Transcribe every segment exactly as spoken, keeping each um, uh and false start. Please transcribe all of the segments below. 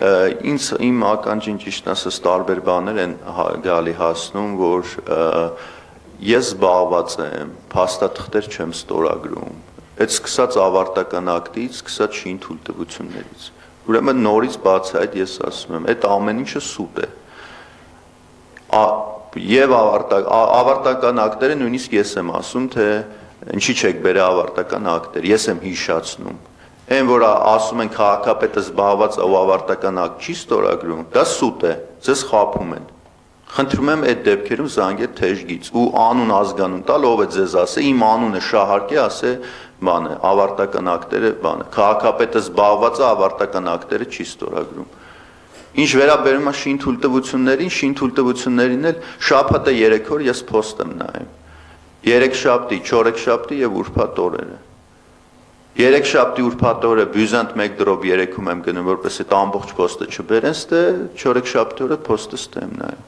ինձ իմ ականջին ճիշտ ասած տարբեր բաներ են գալի հասնում, որ ես զբաղված եմ, փաստաթղթեր չեմ ստորագրում։ Այդ սկսած ավարտական ակտից, սկսած շին թույլտվություններից։ Ուրեմն նորից բացի այդ ես ասում եմ, այդ ամեն ինչը սուտ է։ Եվ ավարտական ակտերը նույնիսկ ես եմ ասում, թե ինչի չեք բերել ավարտական ակտեր, ես եմ հիշացնում։ Այն որ ասում են քաղաքապետը զբաղված ու ավարտական ակտ չի ստորագրում, դա սուտ է, ձեզ խաբում են։ Խնդրում եմ այդ դեպքերում զանգեք թեժգից ու անուն ազգանուն տալ, ով է ձեզ ասե, իմ անունը շահարկե, ասե, բանը, ավարտական ակտերը, բանը, քաղաքապետը զբաղված է, ավարտական ակտերը չի ստորագրում։ Ինչ վերաբերում է շին թույլտվություններին, շին թույլտվություններին էլ շաբաթը երեք օր ես post եմ նայում։ Երեքշաբթի, չորեքշաբթի եւ ուրբաթ օրերը։ Երեքշաբթի ուրբաթ օրը բյուզանտ մեկ դրոպ երեքում եմ գնում, որպես այդ ամբողջ post-ը չբերեն, ստե չորեքշաբթի օրը post-ը ստեմ նայում։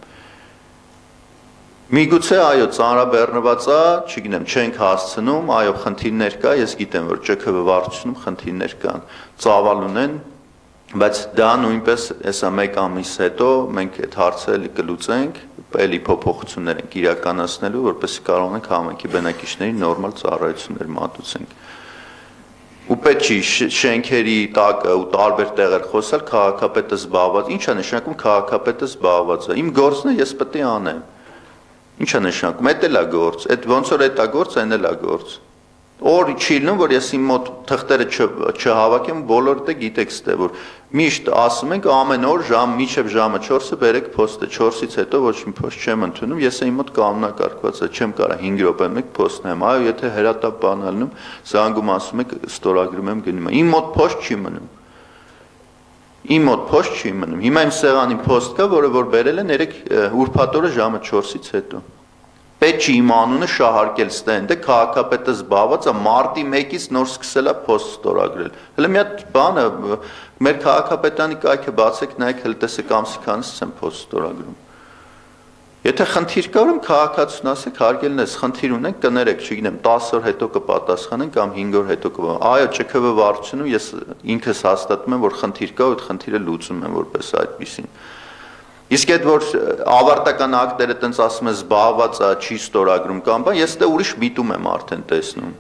Միգուցե այո, ծանրաբեռնված է, չգիտեմ, չենք հասցնում, այո, խնդիրներ կա, ես գիտեմ, որ ՃՔՎ վարչությունում խնդիրներ կան, ծավալ ունեն, բայց դա նույնպես հեսա մեկ ամիս հետո մենք այդ հարցերը կլուծենք, էլի փոփոխություններ ենք իրականացնելու, որպեսզի կարողանանք համայնքի բնակիչներին նորմալ ծառայություններ մատուցենք։ Ու պետք չի շենքերի տակը ու տարբեր տեղեր խոսալ, քաղաքապետը զբաղված, ինչ է նշանակում քաղաքապետը զբաղված է, իմ գործն է, ես պետք է անեմ։ Ինչ է նշանակում, այդ էլ է գործ, այդ ոնց որ այդ է գործ, այն էլ է գործ։ Օր չի լինում, որ ես իմ մոտ թղթերը չհավաքեմ, բոլորը դե գիտեք ստե, որ միշտ ասում ենք ամեն օր ժամ մինչև ժամը չորսը բերեք post-ը, չորսից հետո ոչ մի post չեմ ընդունում, ես իմ մոտ կանոնակարգված է, չեմ կարա հինգ րոպե մեկ post նայեմ, այո, եթե հրատապ բան ալնում, զանգում ասում եք ստորագրում եմ գնում եմ, իմ մոտ post չի մնում։ Իմ մոտ post չի մնում։ Հիմա իմ սեղանին post կա, որը որ բերել են երեք ուրբաթ օրը ժամը չորսից հետո։ Պետք չի իմ անունը շահարկել ստենդը, քաղաքապետը զբաղված է, մարտի մեկից նոր սկսել է post ստորագրել։ Հələ մի հատ բանը, մեր քաղաքապետանի կայքը բացեք, նայեք, հələ տեսեք ամսի քանից եմ post ստորագրում։ Եթե խնդիր կա, ուրեմն քաղաքացուն ասեք, հարգելն ես, խնդիր ունենք, կներեք, չգիտեմ, տասը օր հետո կպատասխանեն կամ հինգ օր հետո կպատասխանեն։ Այո, ՃՔՎ վարչությունում ես ինքս հաստատում եմ, որ խնդիր կա, այդ խնդիրը լուծում եմ որպես այդպեսին։ Իսկ այդ որ ավարտական ակտերը տենց ասում է զբաղված է, չի ստորագրում կամ բան, ես դե ուրիշ միտում եմ արդեն տեսնում։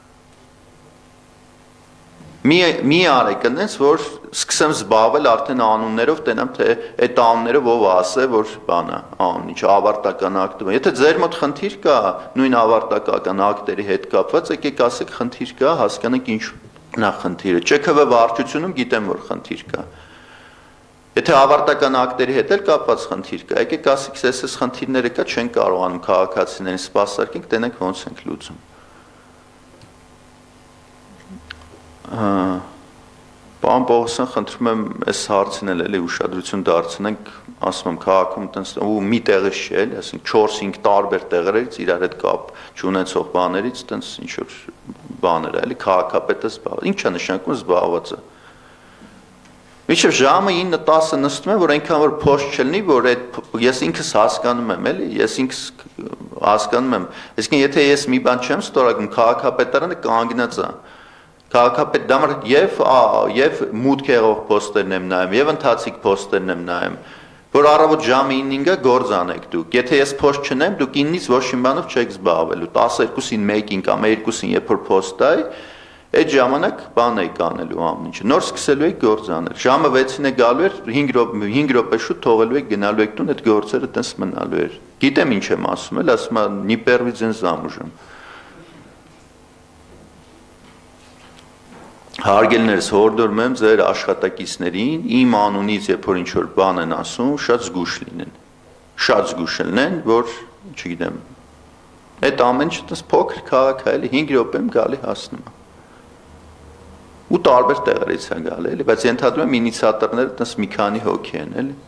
Մի մի արեք այնպես որ սկսեմ զբաղվել արդեն անուններով, տենամ թե այդ անուններով ով ասե, որ բանա, անուն ինչ ավարտական ակտը։ Եթե ձեր մոտ խնդիր կա, նույն ավարտական ակտերի հետ կապված, եկեք ասեք խնդիր կա, հասկանանք ինչ նա խնդիրը։ ՃՔՎ վարչությունում գիտեմ որ խնդիր կա։ Եթե ավարտական ակտերի հետ էլ կապված խնդիր կա, եկեք ասեք, այս խնդիրները կա, չեն կարողանում քաղաքացիներին սպասարկենք, տենենք ոնց ենք լուծում։ Պարոն Պողոսյան, խնդրում եմ այս հարցին էլ էլի ուշադրություն դարձնենք, ասում եմ քաղաքում տենց ու մի տեղից չի էլ, ասենք չորս-հինգ տարբեր տեղերից իրար հետ կապ չունեցող բաներից տենց ինչ որ բաներ է, էլի քաղաքապետը զբաղված։ Ինչ է նշանակում զբաղված է։ Մինչև ժամը ինը տասը նստում եմ, որ այնքան որ post չլինի, որ այդ ես ինքս հասկանում եմ, էլի, ես ինքս հասկանում եմ։ Այսինքն եթե ես մի բան չեմ ստորագրում, քաղաքապետարանը կանգնած է։ Քաղաքապետ դամար եւ եւ մուտք եղող post-երն եմ նայում, եւ ընթացիկ post-երն եմ նայում, որ առավոտ ժամը ինը գործ անեք դուք։ Եթե ես post չնայեմ, դուք ինից ոչ մի բանով չեք զբաղվելու։ տասներկուսին մեկին կամ երկուսին երբ որ post այ այդ ժամանակ բան եք անելու ամեն ինչը։ Նոր սկսելու եք գործ անել։ Ժամը վեցին է գալու էր, հինգ րոպե շուտ թողելու եք գնալու եք տուն, այդ գործերը տես մնալու էր։ Գիտեմ ինչ եմ ասում, էլ ասում եմ «Не первый день замужем»։ Հարգելներս հորդորում եմ ձեր աշխատակիցներին իմ անունից երբ որ ինչ որ բան են ասում, շատ զգուշ լինեն։ Շատ զգուշ լինեն, որ, չգիտեմ, այդ ամեն ինչը տես փոքր քաղաք է, էլի հինգ րոպեում գալի հասնում է։ Ու տարբեր տեղերից են գալի, էլի, բայց ենթադրում եմ ինիցիատորները տես մի քանի հոգի են, էլի։